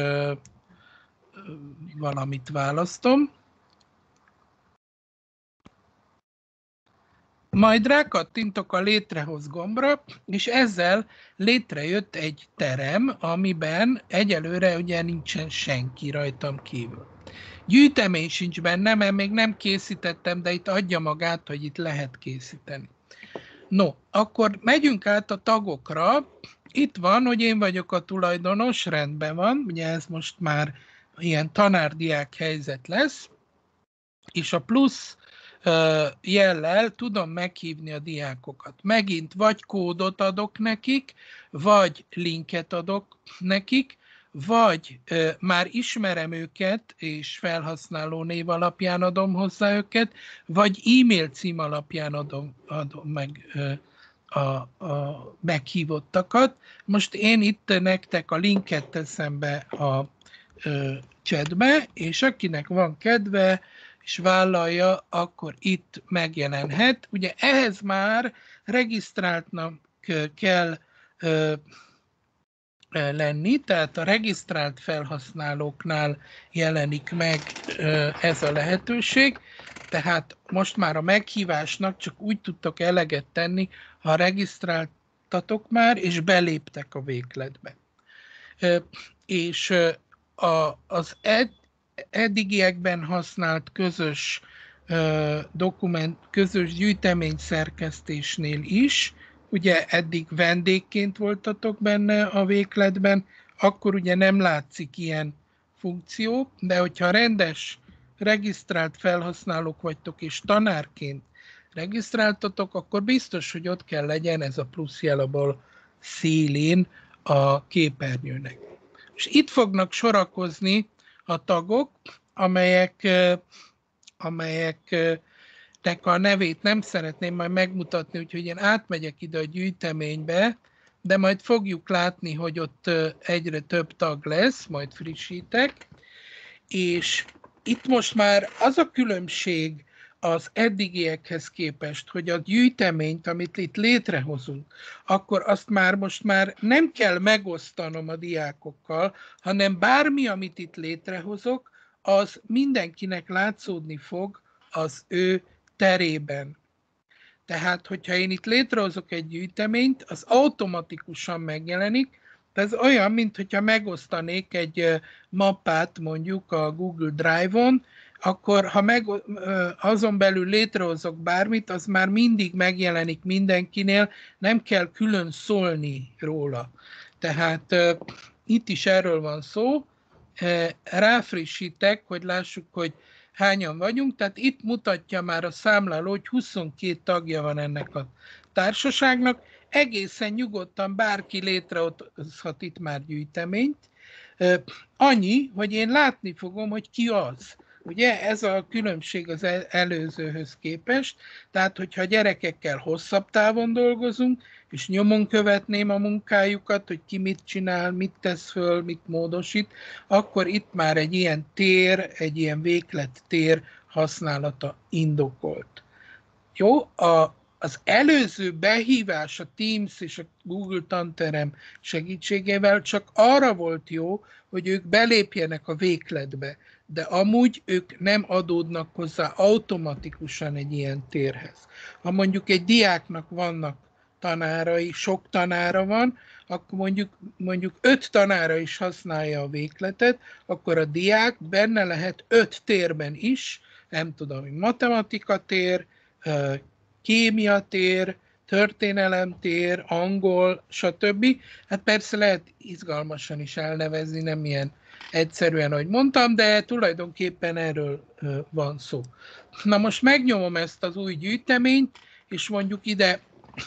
valamit választom. Majd rákattintok a létrehoz gombra, és ezzel létrejött egy terem, amiben egyelőre ugye nincsen senki rajtam kívül. Gyűjtemény sincs benne, mert még nem készítettem, de itt adja magát, hogy itt lehet készíteni. No, akkor megyünk át a tagokra. Itt van, hogy én vagyok a tulajdonos, rendben van, ugye ez most már ilyen tanárdiák helyzet lesz, és a plusz jellel tudom meghívni a diákokat. Megint vagy kódot adok nekik, vagy linket adok nekik, vagy már ismerem őket, és felhasználó név alapján adom hozzá őket, vagy e-mail cím alapján adom meg a meghívottakat. Most én itt nektek a linket teszem be a chatbe, és akinek van kedve, és vállalja, akkor itt megjelenhet. Ugye ehhez már regisztráltnak kell lenni, tehát a regisztrált felhasználóknál jelenik meg ez a lehetőség, tehát most már a meghívásnak csak úgy tudtok eleget tenni, ha regisztráltatok már, és beléptek a végletbe. És az eddigiekben használt közös közös gyűjteményszerkesztésnél is, ugye eddig vendégként voltatok benne a végletben, akkor ugye nem látszik ilyen funkció, de hogyha rendes, regisztrált felhasználók vagytok és tanárként regisztráltatok, akkor biztos, hogy ott kell legyen ez a plusz jel a bal szélén a képernyőnek. És itt fognak sorakozni a tagok, amelyeknek a nevét nem szeretném majd megmutatni, úgyhogy én átmegyek ide a gyűjteménybe, de majd fogjuk látni, hogy ott egyre több tag lesz, majd frissítek, és itt most már az a különbség az eddigiekhez képest, hogy a gyűjteményt, amit itt létrehozunk, akkor azt most már nem kell megosztanom a diákokkal, hanem bármi, amit itt létrehozok, az mindenkinek látszódni fog az ő terében. Tehát, hogyha én itt létrehozok egy gyűjteményt, az automatikusan megjelenik, de ez olyan, mintha megosztanék egy mappát mondjuk a Google Drive-on, akkor ha azon belül létrehozok bármit, az már mindig megjelenik mindenkinél, nem kell külön szólni róla. Tehát itt is erről van szó, ráfrissítek, hogy lássuk, hogy hányan vagyunk, tehát itt mutatja már a számláló, hogy 22 tagja van ennek a társaságnak, egészen nyugodtan bárki létrehozhat itt már gyűjteményt. Annyi, hogy én látni fogom, hogy ki az. Ugye ez a különbség az előzőhöz képest, tehát hogyha gyerekekkel hosszabb távon dolgozunk, és nyomon követném a munkájukat, hogy ki mit csinál, mit tesz föl, mit módosít, akkor itt már egy ilyen tér, egy ilyen véglet tér használata indokolt. Jó, az előző behívás a Teams és a Google Tanterem segítségével csak arra volt jó, hogy ők belépjenek a végletbe, de amúgy ők nem adódnak hozzá automatikusan egy ilyen térhez. Ha mondjuk egy diáknak vannak tanárai, sok tanára van, akkor mondjuk 5 tanára is használja a végletet, akkor a diák benne lehet 5 térben is, nem tudom, matematika tér, kémia tér, történelem tér, angol, stb. Hát persze lehet izgalmasan is elnevezni, nem ilyen egyszerűen, ahogy mondtam, de tulajdonképpen erről van szó. Na most megnyomom ezt az új gyűjteményt, és mondjuk ide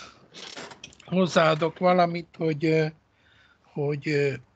hozzáadok valamit, hogy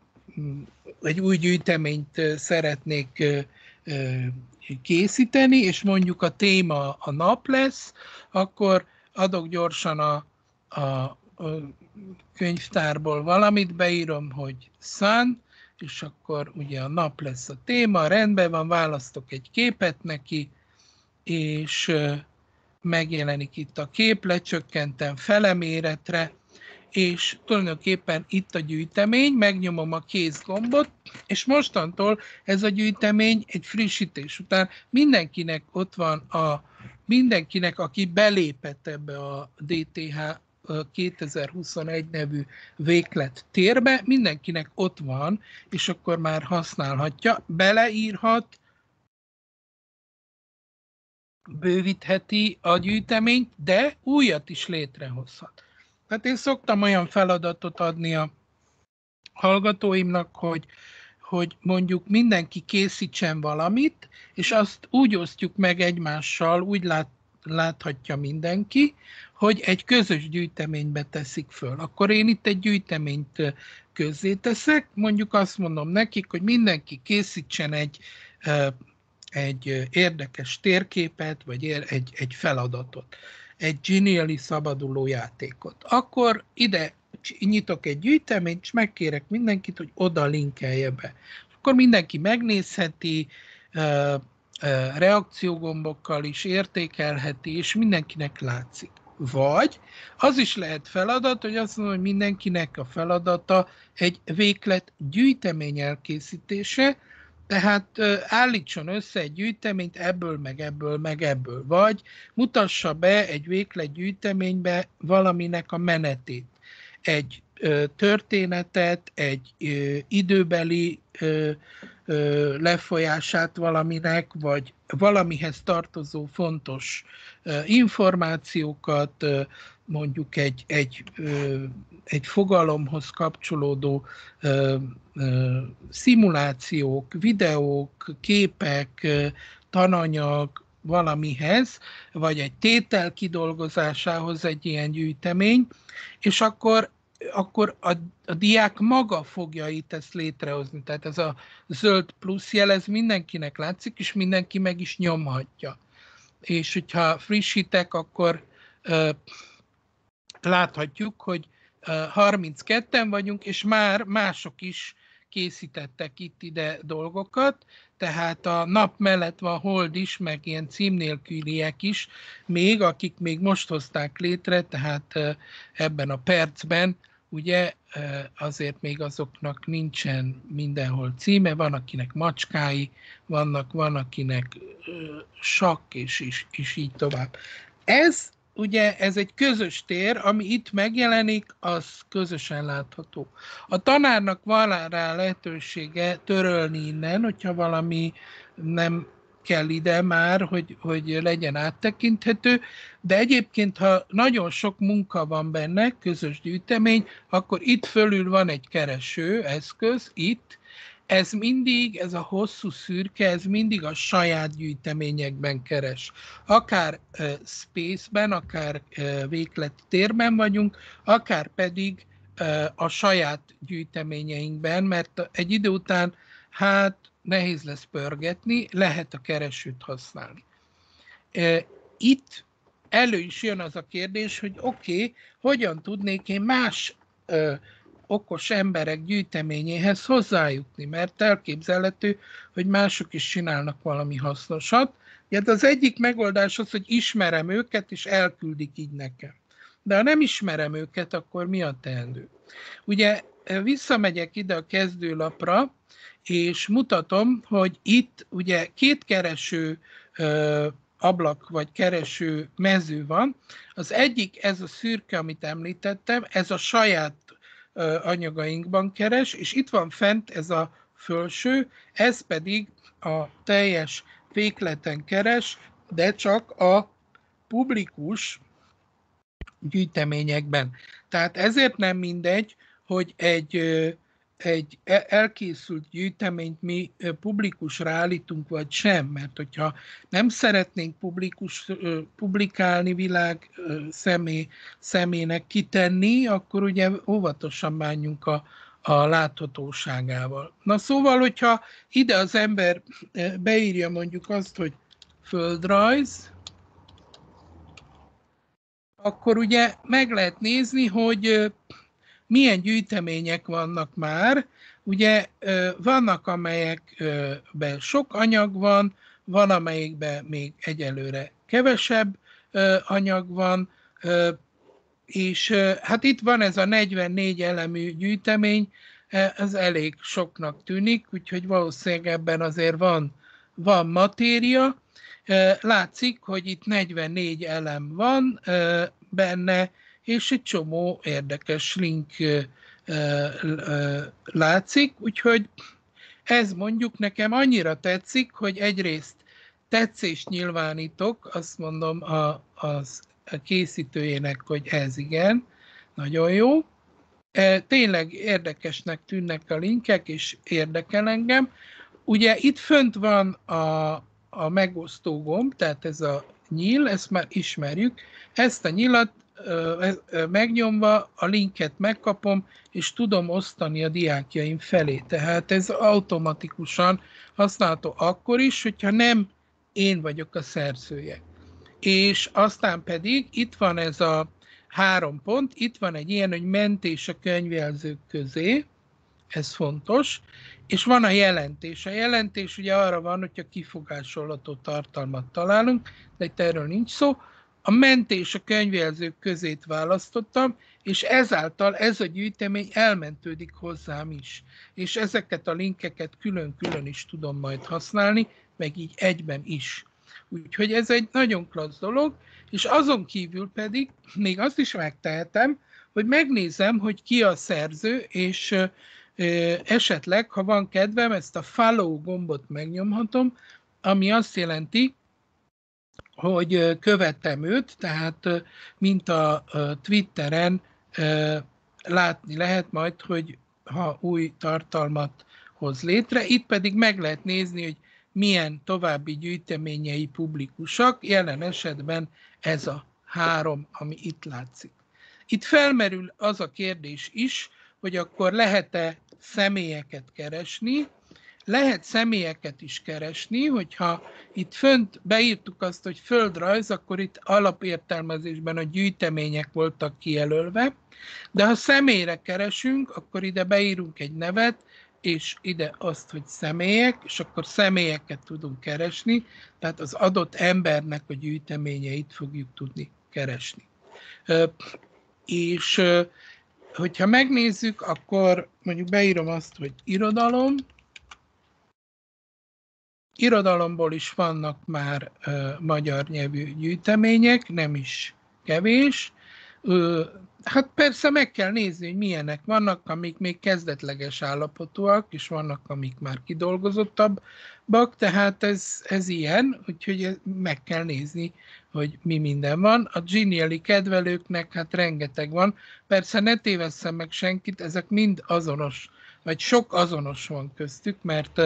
egy új gyűjteményt szeretnék készíteni, és mondjuk a téma a nap lesz, akkor adok gyorsan a könyvtárból valamit, beírom, hogy sun, és akkor ugye a nap lesz a téma, rendben van, választok egy képet neki, és megjelenik itt a kép, lecsökkentem fele méretre, és tulajdonképpen itt a gyűjtemény, megnyomom a kész gombot, és mostantól ez a gyűjtemény egy frissítés után mindenkinek ott van mindenkinek, aki belépett ebbe a DTH 2021 nevű véglet térbe, mindenkinek ott van, és akkor már használhatja, beleírhat, bővítheti a gyűjteményt, de újat is létrehozhat. Tehát én szoktam olyan feladatot adni a hallgatóimnak, hogy mondjuk mindenki készítsen valamit, és azt úgy osztjuk meg egymással, úgy láthatja mindenki, hogy egy közös gyűjteménybe teszik föl. Akkor én itt egy gyűjteményt közzéteszek, mondjuk azt mondom nekik, hogy mindenki készítsen egy érdekes térképet, vagy egy feladatot, egy Genially szabaduló játékot. Akkor ide nyitok egy gyűjteményt, és megkérek mindenkit, hogy oda linkelje be. Akkor mindenki megnézheti, reakciógombokkal is értékelheti, és mindenkinek látszik. Vagy az is lehet feladat, hogy azt mondom, hogy mindenkinek a feladata egy véglet gyűjtemény elkészítése, tehát állítson össze egy gyűjteményt ebből, meg ebből, meg ebből. Vagy mutassa be egy véglet gyűjteménybe valaminek a menetét. Egy történetet, egy időbeli lefolyását valaminek, vagy valamihez tartozó fontos információkat, mondjuk egy fogalomhoz kapcsolódó szimulációk, videók, képek, tananyag valamihez, vagy egy tétel kidolgozásához egy ilyen gyűjtemény, és akkor a diák maga fogja itt ezt létrehozni. Tehát ez a zöld plusz jel, ez mindenkinek látszik, és mindenki meg is nyomhatja. És hogyha frissítek, akkor láthatjuk, hogy 32-en vagyunk, és már mások is készítettek itt ide dolgokat, tehát a nap mellett van hold is, meg ilyen cím nélküliek is, még akik még most hozták létre, tehát ebben a percben, ugye azért még azoknak nincsen mindenhol címe, van akinek macskái, van akinek sakk, és így tovább. Ez egy közös tér, ami itt megjelenik, az közösen látható. A tanárnak van rá lehetősége törölni innen, hogyha valami nem kell ide már, hogy legyen áttekinthető, de egyébként, ha nagyon sok munka van benne, közös gyűjtemény, akkor itt fölül van egy kereső eszköz, itt, ez a hosszú szürke, ez mindig a saját gyűjteményekben keres. Akár space-ben, akár véglet térben vagyunk, akár pedig a saját gyűjteményeinkben, mert egy idő után nehéz lesz pörgetni, lehet a keresőt használni. Itt elő is jön az a kérdés, hogy oké, hogyan tudnék én más okos emberek gyűjteményéhez hozzájutni, mert elképzelhető, hogy mások is csinálnak valami hasznosat. Hát az egyik megoldás az, hogy ismerem őket, és elküldik így nekem. De ha nem ismerem őket, akkor mi a teendő? Ugye visszamegyek ide a kezdőlapra, és mutatom, hogy itt ugye két kereső ablak vagy kereső mező van. Az egyik, ez a szürke, amit említettem, ez a saját anyagainkban keres, és itt van fent ez a felső, ez pedig a teljes végleten keres, de csak a publikus gyűjteményekben. Tehát ezért nem mindegy, hogy egy elkészült gyűjteményt mi publikusra állítunk, vagy sem, mert hogyha nem szeretnénk publikálni, világ személynek kitenni, akkor ugye óvatosan bánjunk a láthatóságával. Na szóval, hogyha ide az ember beírja mondjuk azt, hogy földrajz, akkor ugye meg lehet nézni, hogy milyen gyűjtemények vannak már. Ugye vannak, amelyekben sok anyag van, amelyikben még egyelőre kevesebb anyag van, és hát itt van ez a 44 elemű gyűjtemény, ez elég soknak tűnik, úgyhogy valószínűleg ebben azért van matéria. Látszik, hogy itt 44 elem van benne, és egy csomó érdekes link látszik, úgyhogy ez mondjuk nekem annyira tetszik, hogy egyrészt tetszést nyilvánítok, azt mondom az készítőjének, hogy ez igen, nagyon jó. Tényleg érdekesnek tűnnek a linkek, és érdekel engem. Ugye itt fönt van a megosztó gomb, tehát ez a nyíl, ezt már ismerjük. Ezt a nyilat megnyomva a linket megkapom, és tudom osztani a diákjaim felé. Tehát ez automatikusan használható akkor is, hogyha nem én vagyok a szerzője. És aztán pedig itt van ez a 3 pont, itt van egy ilyen, hogy mentés a könyvjelzők közé, ez fontos, és van a jelentés. A jelentés ugye arra van, hogyha kifogásolható tartalmat találunk, de itt erről nincs szó. A mentés a könyvjelzők közét választottam, és ezáltal ez a gyűjtemény elmentődik hozzám is. És ezeket a linkeket külön-külön is tudom majd használni, meg így egyben is. Úgyhogy ez egy nagyon klassz dolog, és azon kívül pedig még azt is megtehetem, hogy megnézem, hogy ki a szerző, és esetleg, ha van kedvem, ezt a follow gombot megnyomhatom, ami azt jelenti, hogy követem őt, tehát mint a Twitteren látni lehet majd, hogy ha új tartalmat hoz létre. Itt pedig meg lehet nézni, hogy milyen további gyűjteményei publikusak, jelen esetben ez a 3, ami itt látszik. Itt felmerül az a kérdés is, hogy akkor lehet-e személyeket keresni. Lehet személyeket is keresni, hogyha itt fönt beírtuk azt, hogy földrajz, akkor itt alapértelmezésben a gyűjtemények voltak kijelölve, de ha személyre keresünk, akkor ide beírunk egy nevet, és ide azt, hogy személyek, és akkor személyeket tudunk keresni, tehát az adott embernek a gyűjteményeit fogjuk tudni keresni. És hogyha megnézzük, akkor mondjuk beírom azt, hogy irodalom. Irodalomból is vannak már magyar nyelvű gyűjtemények, nem is kevés. Hát persze meg kell nézni, hogy milyenek vannak, amik még kezdetleges állapotúak, és vannak, amik már kidolgozottabbak, tehát ez ilyen, úgyhogy meg kell nézni, hogy mi minden van. A Genially kedvelőknek hát rengeteg van. Persze ne tévesszem meg senkit, ezek mind azonos, vagy sok azonos van köztük, mert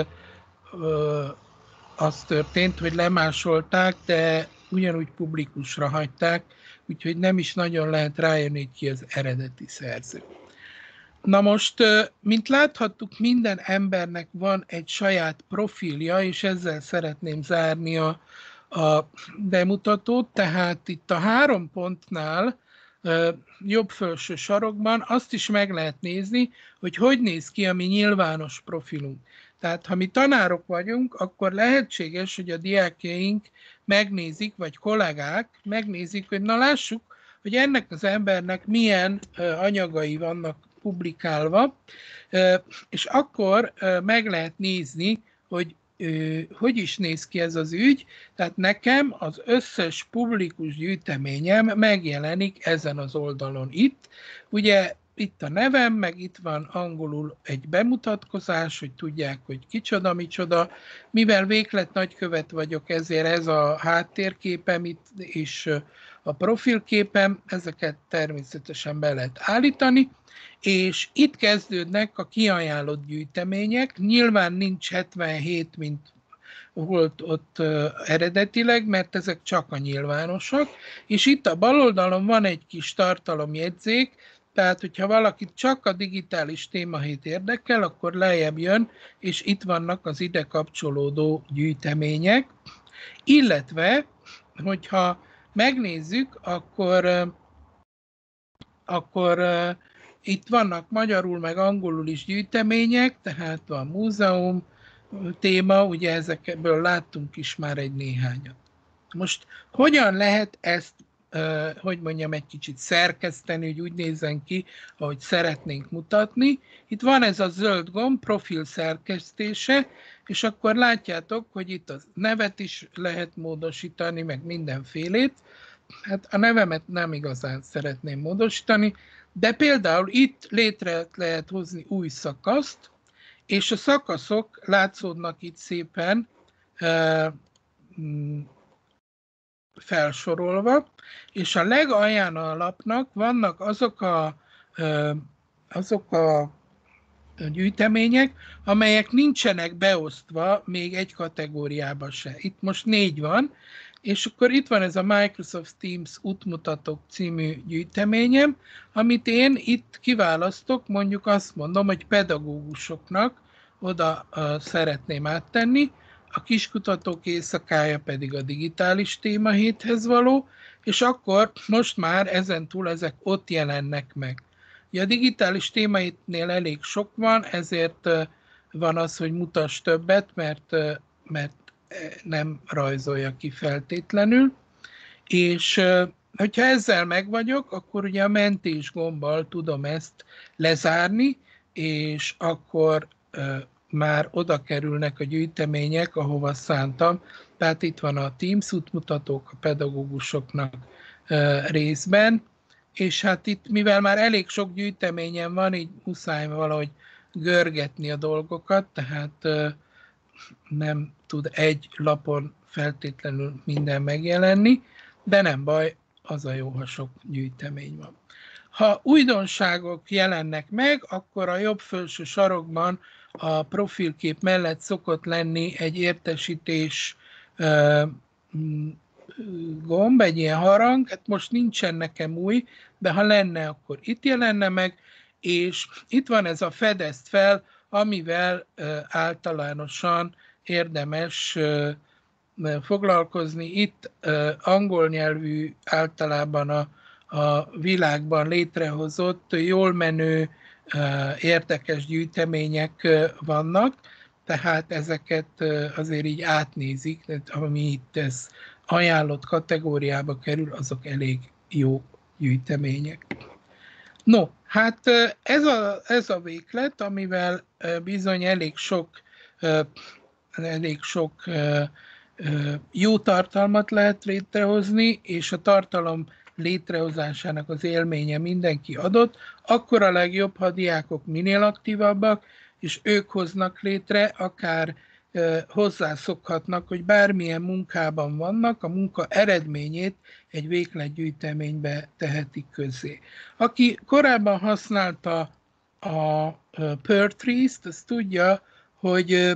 az történt, hogy lemásolták, de ugyanúgy publikusra hagyták, úgyhogy nem is nagyon lehet rájönni, hogy ki az eredeti szerző. Na most, mint láthattuk, minden embernek van egy saját profilja, és ezzel szeretném zárni a bemutatót, tehát itt a 3 pontnál, jobb felső sarokban azt is meg lehet nézni, hogy néz ki a mi nyilvános profilunk. Tehát ha mi tanárok vagyunk, akkor lehetséges, hogy a diákjaink megnézik, vagy kollégák megnézik, hogy na lássuk, hogy ennek az embernek milyen anyagai vannak publikálva, és akkor meg lehet nézni, hogy hogy is néz ki ez az ügy. Tehát nekem az összes publikus gyűjteményem megjelenik ezen az oldalon itt. Ugye itt a nevem, meg itt van angolul egy bemutatkozás, hogy tudják, hogy kicsoda, micsoda. Mivel véglet nagykövet vagyok, ezért ez a háttérképem itt, és a profilképem, ezeket természetesen be lehet állítani, és itt kezdődnek a kiajánlott gyűjtemények. Nyilván nincs 77, mint volt ott eredetileg, mert ezek csak a nyilvánosak, és itt a bal oldalon van egy kis tartalomjegyzék, tehát, hogyha valakit csak a digitális témahét érdekel, akkor lejjebb jön, és itt vannak az ide kapcsolódó gyűjtemények, illetve, hogyha megnézzük, akkor akkor itt vannak magyarul meg angolul is gyűjtemények, tehát van múzeum téma, ugye ezekből láttunk is már egy néhányat. Most hogyan lehet ezt, hogy mondjam, egy kicsit szerkeszteni, hogy úgy nézzen ki, ahogy szeretnénk mutatni. Itt van ez a zöld gomb, profil szerkesztése, és akkor látjátok, hogy itt a nevet is lehet módosítani, meg mindenfélét. Hát a nevemet nem igazán szeretném módosítani, de például itt létre lehet hozni új szakaszt, és a szakaszok látszódnak itt szépen felsorolva, és a legalján a lapnak vannak azok a gyűjtemények, amelyek nincsenek beosztva még egy kategóriába se. Itt most 4 van, és akkor itt van ez a Microsoft Teams útmutatók című gyűjteményem, amit én itt kiválasztok, mondjuk azt mondom, hogy pedagógusoknak oda szeretném áttenni, a kiskutatók éjszakája pedig a digitális témahéthez való, és akkor most már ezentúl ezek ott jelennek meg. A digitális témahétnél elég sok van, ezért van az, hogy mutass többet, mert nem rajzolja ki feltétlenül, és hogyha ezzel meg vagyok, akkor ugye a mentés gombbal tudom ezt lezárni, és akkor már oda kerülnek a gyűjtemények, ahova szántam. Tehát itt van a Teams útmutatók a pedagógusoknak részben, és hát itt, mivel már elég sok gyűjteményem van, így muszáj valahogy görgetni a dolgokat, tehát nem tud egy lapon feltétlenül minden megjelenni, de nem baj, az a jó, ha sok gyűjtemény van. Ha újdonságok jelennek meg, akkor a jobb felső sarokban a profilkép mellett szokott lenni egy értesítés gomb, egy ilyen harang, hát most nincsen nekem új, de ha lenne, akkor itt jelenne meg, és itt van ez a fedezd fel, amivel általánosan érdemes foglalkozni. Itt angol nyelvű általában a világban létrehozott, jól menő, érdekes gyűjtemények vannak, tehát ezeket azért így átnézik, ami itt ez ajánlott kategóriába kerül, azok elég jó gyűjtemények. No, hát ez a véglet, amivel bizony elég sok jó tartalmat lehet létrehozni, és a tartalom létrehozásának az élménye mindenki adott, akkor a legjobb, ha a diákok minél aktívabbak, és ők hoznak létre, akár hozzászokhatnak, hogy bármilyen munkában vannak, a munka eredményét egy végletgyűjteménybe tehetik közzé. Aki korábban használta a Pertrees-t, az tudja, hogy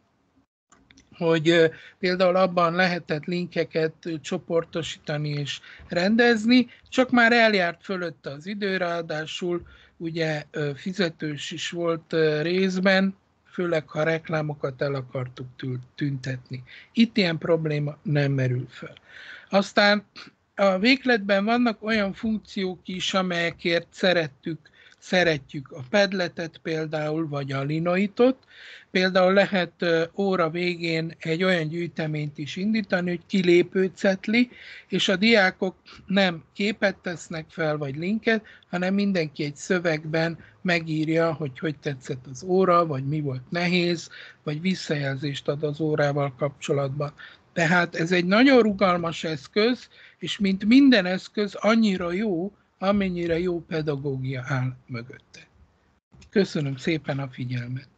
például abban lehetett linkeket csoportosítani és rendezni, csak már eljárt fölötte az idő, ráadásul ugye fizetős is volt részben, főleg ha reklámokat el akartuk tüntetni. Itt ilyen probléma nem merül fel. Aztán a végletben vannak olyan funkciók is, amelyekért szeretjük a Padletet például, vagy a Linoitot. Például lehet óra végén egy olyan gyűjteményt is indítani, hogy kilépő cetli, és a diákok nem képet tesznek fel, vagy linket, hanem mindenki egy szövegben megírja, hogy tetszett az óra, vagy mi volt nehéz, vagy visszajelzést ad az órával kapcsolatban. Tehát ez egy nagyon rugalmas eszköz, és mint minden eszköz annyira jó, amennyire jó pedagógia áll mögötte. Köszönöm szépen a figyelmet!